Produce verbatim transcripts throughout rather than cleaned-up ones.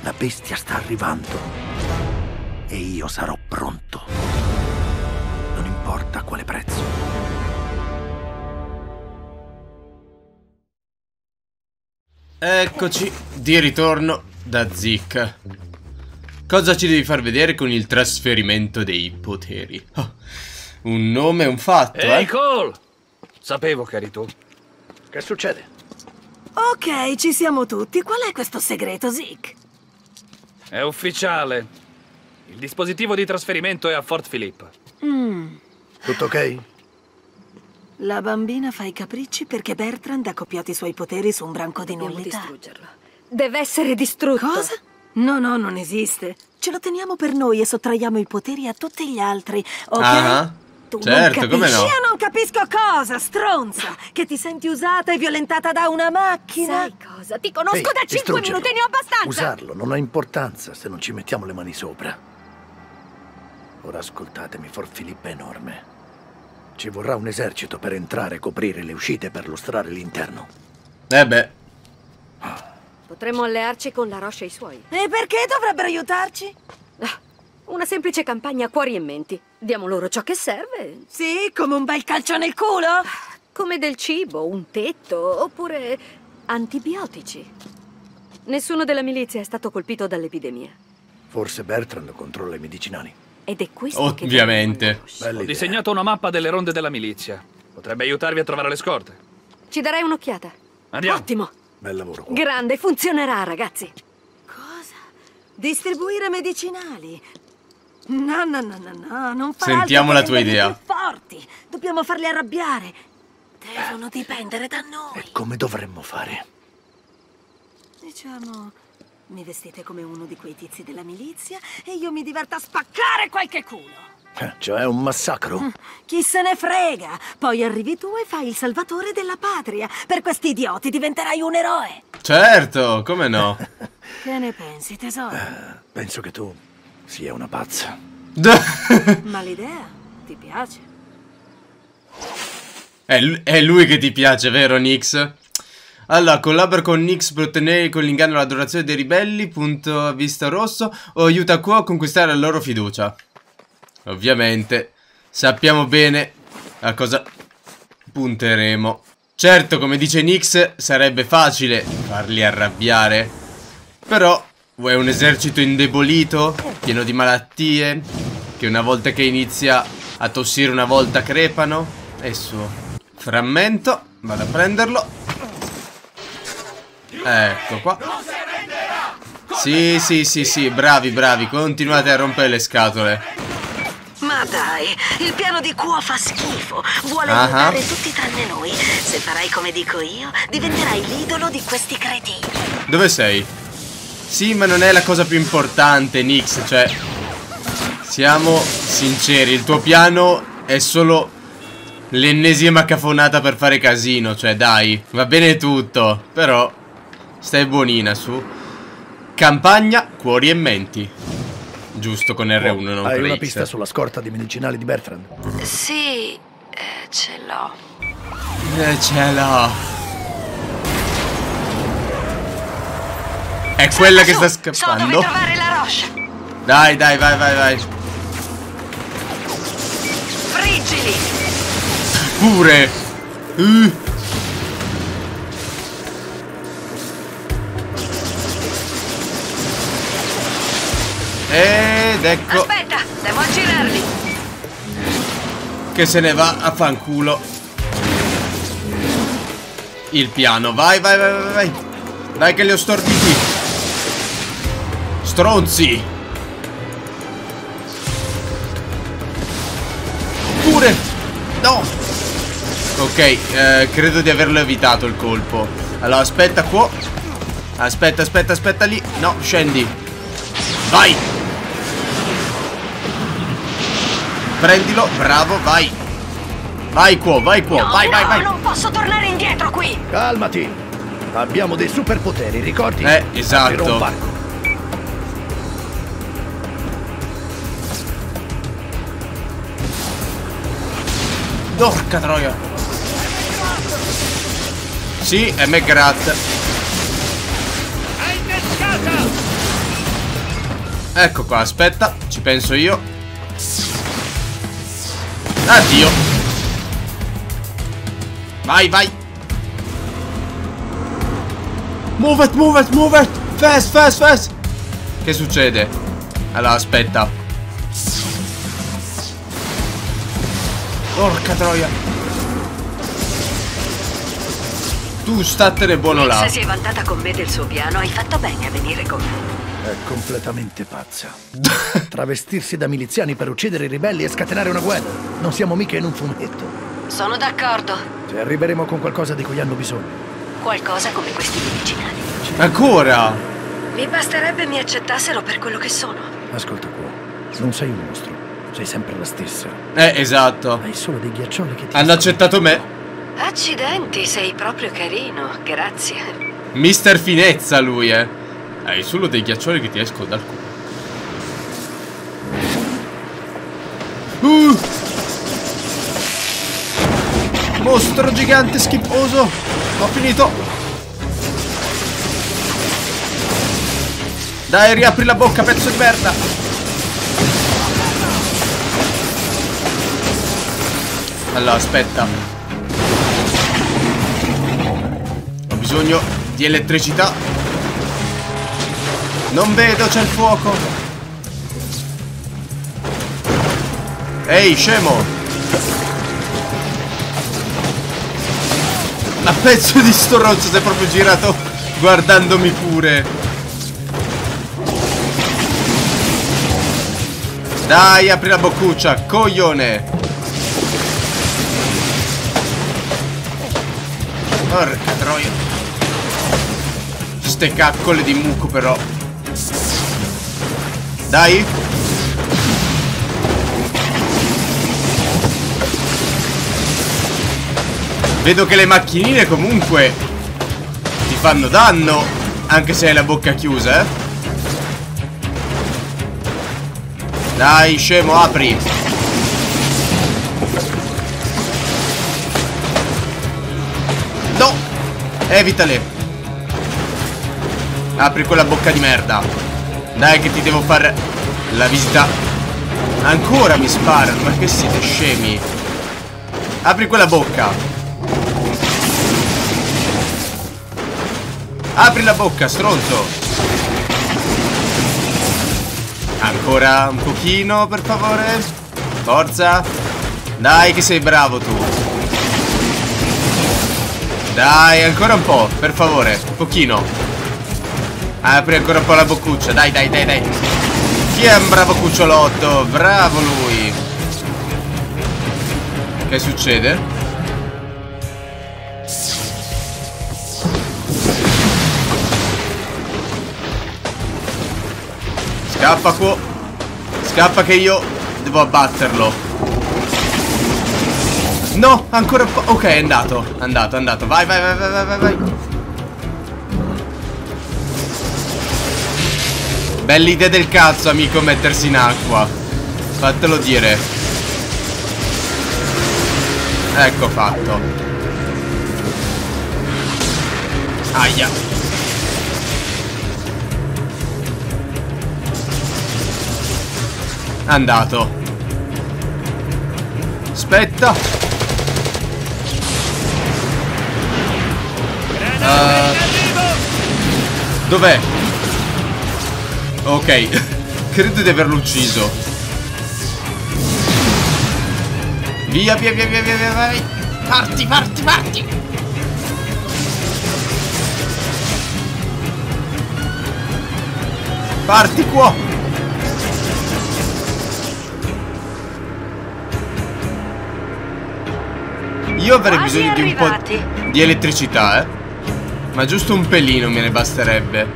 La bestia sta arrivando. E io sarò pronto. Non importa a quale prezzo. Eccoci, di ritorno da Zik. Cosa ci devi far vedere con il trasferimento dei poteri? Oh, un nome e un fatto, Ehi, eh? Cole! Sapevo che eri tu. Che succede? Ok, ci siamo tutti. Qual è questo segreto, Zik? È ufficiale. Il dispositivo di trasferimento è a Fort Philip. Mm. Tutto ok? La bambina fa i capricci perché Bertrand ha copiato i suoi poteri su un branco di Dobbiamo nullità. distruggerlo. Deve essere distrutto. Cosa? No, no, non esiste. Ce lo teniamo per noi e sottraiamo i poteri a tutti gli altri, ok? Ah, Tu certo, non come capisci? no? Io non capisco cosa, stronza! Che ti senti usata e violentata da una macchina? Sai cosa? Ti conosco Ehi, da cinque distruggerlo. minuti, ne ho abbastanza! Usarlo non ha importanza se non ci mettiamo le mani sopra. Ora ascoltatemi, Fort Philip è enorme. Ci vorrà un esercito per entrare e coprire le uscite per lustrare l'interno. Eh beh. Potremmo allearci con la Roche e i suoi. E perché dovrebbero aiutarci? Ah, una semplice campagna a cuori e menti. Diamo loro ciò che serve. Sì, come un bel calcio nel culo? Come del cibo, un tetto, oppure antibiotici. Nessuno della milizia è stato colpito dall'epidemia. Forse Bertrand controlla i medicinali. Ed è questo Ovviamente. che daremo alla Roche. Bella Ho idea. disegnato una mappa delle ronde della milizia. Potrebbe aiutarvi a trovare le scorte. Ci darei un'occhiata. Andiamo. Ottimo. Bel lavoro. qua. Grande, funzionerà, ragazzi. Cosa? Distribuire medicinali? No, no, no, no, no, non fa Sentiamo altro la che tua renderli idea. più forti. Dobbiamo farli arrabbiare. Devono dipendere da noi. E come dovremmo fare? Diciamo, mi vestite come uno di quei tizi della milizia e io mi diverto a spaccare qualche culo. Eh, cioè un massacro? Chi se ne frega? Poi arrivi tu e fai il salvatore della patria. Per questi idioti diventerai un eroe. Certo, come no? Che ne pensi, tesoro? Penso che tu sia una pazza. Ma l'idea ti piace? È, l- è lui che ti piace, vero Nix? Allora, collabora con Nix per ottenere con l'inganno l'adorazione dei ribelli, punto a vista rosso, o aiuta Qua a conquistare la loro fiducia. Ovviamente, sappiamo bene a cosa punteremo. Certo, come dice Nix, sarebbe facile farli arrabbiare. Però, vuoi un esercito indebolito, pieno di malattie, che una volta che inizia a tossire una volta crepano? È suo. Frammento, vado a prenderlo. Ecco qua. Sì, sì, sì, sì, bravi, bravi, continuate a rompere le scatole. Ma dai, il piano di Quo fa schifo. Vuole Ah. aiutare tutti tranne noi. Se farai come dico io, diventerai l'idolo di questi cretini. Dove sei? Sì, ma non è la cosa più importante, Nix, cioè... Siamo sinceri, il tuo piano è solo l'ennesima cafonata per fare casino, cioè dai, va bene tutto, però stai buonina su. Campagna, cuori e menti. Giusto con R uno, non Hai con una X. pista sulla scorta di medicinali di Bertrand? Sì, eh, ce l'ho. Eh, ce l'ho. È quella che sta scappando. trovare la Roche. Dai, dai, vai, vai, vai. Friggili. Pure. Uh. Ed ecco Aspetta, devo aggirarli. che se ne va a fanculo il piano. Vai, vai, vai, vai, vai. Dai che li ho storditi. Stronzi. Pure. No. Ok, eh, credo di averlo evitato il colpo. Allora, aspetta qua. Aspetta, aspetta, aspetta lì. No, scendi. Vai. Prendilo, bravo, vai. Vai qua, vai qua, No, vai, no, vai, vai. non posso tornare indietro qui. Calmati! Abbiamo dei superpoteri, ricordi? Eh, esatto. Aprirò un varco. Porca troia. Sì, è McGrath. Ecco qua, aspetta, ci penso io. Addio. Vai, vai. Move it, move it, move it. Fast, fast, fast. Che succede? Allora, aspetta. Porca troia. Tu statene buono là. Se si è vantata con me del suo piano, hai fatto bene a venire con me. È completamente pazza. Travestirsi da miliziani per uccidere i ribelli e scatenare una guerra. Non siamo mica in un fumetto. Sono d'accordo. Se arriveremo con qualcosa di cui hanno bisogno. Qualcosa come questi medicinali. Ancora? Mi basterebbe mi accettassero per quello che sono. Ascolta qua, non sei un mostro. Sei sempre la stessa. Eh, esatto. Hai solo dei ghiaccioli che ti... Hanno accettato me. Accidenti, sei proprio carino. Grazie. Mister Finezza lui, eh. Hai solo dei ghiaccioli che ti escono dal culo. Uh! Mostro gigante schifoso. Ho finito. Dai, riapri la bocca, pezzo di merda. Allora, aspetta. Ho bisogno di elettricità. Non vedo, c'è il fuoco. Ehi, scemo. Ma pezzo di stronzo, si è proprio girato guardandomi pure. Dai, apri la boccuccia, coglione. Porca troia. Ste caccole di muco però. Dai. Vedo che le macchinine comunque ti fanno danno, anche se hai la bocca chiusa, eh. Dai, scemo, apri. No, evitale. Apri quella bocca di merda. Dai che ti devo fare la visita. Ancora mi sparano, ma che siete scemi. Apri quella bocca. Apri la bocca, stronzo. Ancora un pochino, per favore. Forza. Dai che sei bravo tu. Dai, ancora un po', per favore. Un pochino. Apri ancora un po' la boccuccia. Dai, dai, dai, dai. Chi è un bravo cucciolotto? Bravo lui. Che succede? Scappa qua. Scappa che io devo abbatterlo. No, ancora un po'. Ok, è andato. È andato, è andato. Vai, vai, vai, vai, vai, vai. Bella idea del cazzo, amico, mettersi in acqua. Fatelo dire. Ecco fatto. Aia. Andato. Aspetta. Uh, Dov'è? Ok. Credo di averlo ucciso. Via, via, via, via, via, via, vai. Parti, parti, parti. Parti qua. Io avrei Quasi bisogno di un arrivati. po' di elettricità, eh. Ma giusto un pelino me ne basterebbe.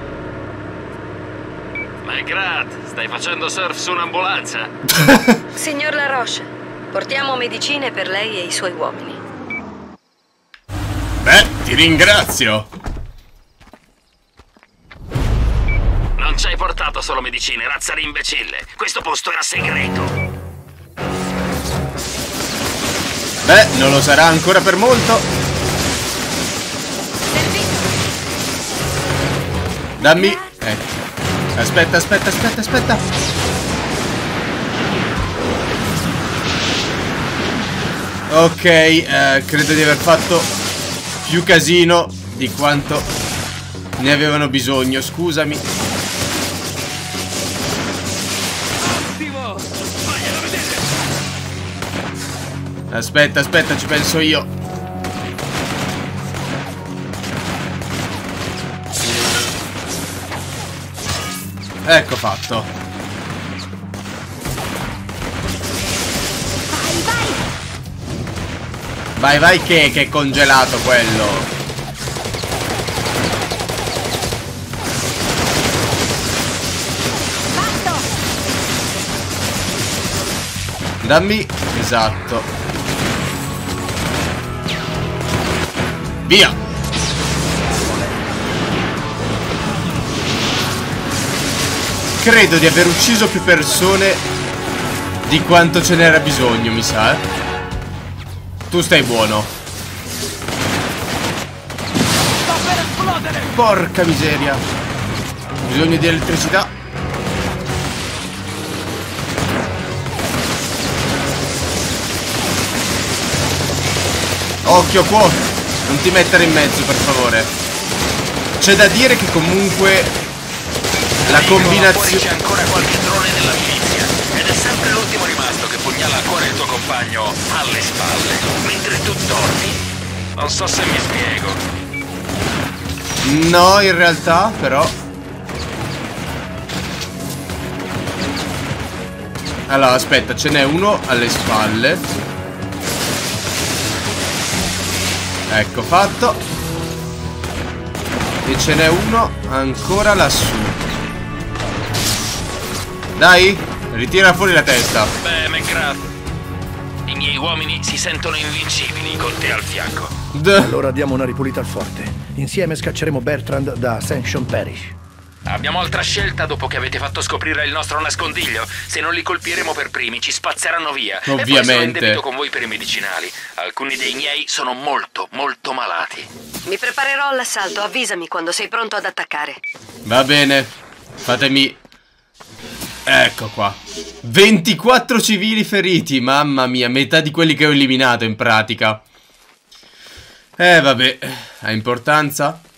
My God, stai facendo surf su un'ambulanza? Signor LaRoche, portiamo medicine per lei e i suoi uomini. Beh, ti ringrazio. Non ci hai portato solo medicine, razza di imbecille. Questo posto era segreto. Beh, non lo sarà ancora per molto. Dammi. Ecco. Aspetta, aspetta, aspetta, aspetta. Ok, eh, credo di aver fatto più casino di quanto ne avevano bisogno, scusami. Ottimo! Vaglielo a vedere! Aspetta, aspetta, ci penso io. Ecco fatto. Vai, vai! Vai, vai che, che è congelato quello. Fatto! Dammi. Esatto. Via. Credo di aver ucciso più persone di quanto ce n'era bisogno, mi sa. Tu stai buono. Sta per esplodere! Porca miseria. Ho bisogno di elettricità. Occhio qua. Non ti mettere in mezzo, per favore. C'è da dire che comunque la combinazione... C'è ancora qualche drone della milizia ed è sempre l'ultimo rimasto che pugnala ancora il tuo compagno alle spalle mentre tu dormi. Non so se mi spiego. No, in realtà, però. Allora, aspetta, ce n'è uno alle spalle. Ecco fatto. E ce n'è uno ancora lassù. Dai, ritira fuori la testa. Beh, McGrath, i miei uomini si sentono invincibili con te al fianco. D Allora diamo una ripulita al forte. Insieme scacceremo Bertrand da Ascension Parish. Abbiamo altra scelta dopo che avete fatto scoprire il nostro nascondiglio. Se non li colpiremo per primi, ci spazzeranno via. Ovviamente. E poi sono in debito con voi per i medicinali. Alcuni dei miei sono molto, molto malati. Mi preparerò all'assalto, avvisami quando sei pronto ad attaccare. Va bene. Fatemi... Ecco qua. ventiquattro civili feriti. Mamma mia, metà di quelli che ho eliminato in pratica. Eh vabbè, ha importanza?